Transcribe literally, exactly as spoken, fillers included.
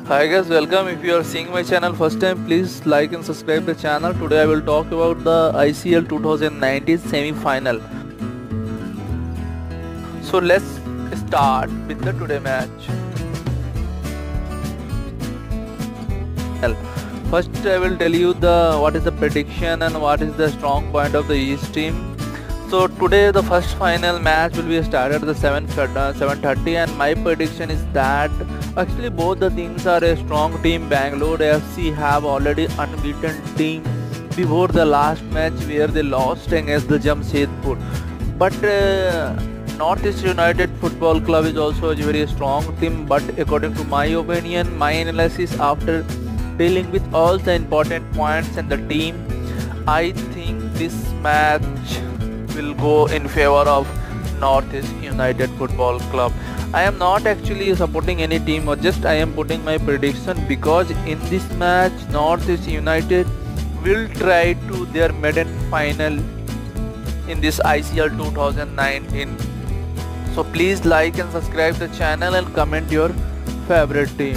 Hi guys, welcome. If you are seeing my channel first time, please like and subscribe the channel. Today I will talk about the I S L twenty nineteen semi-final. So let's start with the today match. First I will tell you the what is the prediction and what is the strong point of the East team. So today the first final match will be started at the seven thirty, and my prediction is that actually both the teams are a strong team. Bengaluru F C have already unbeaten team before the last match where they lost against the Jamshedpur. But uh, Northeast United Football Club is also a very strong team. But according to my opinion, my analysis after dealing with all the important points and the team, I think this match will go in favor of Northeast United Football Club. I am not actually supporting any team, or just I am putting my prediction, because in this match Northeast United will try to their maiden final in this I S L twenty nineteen. So please like and subscribe the channel and comment your favorite team.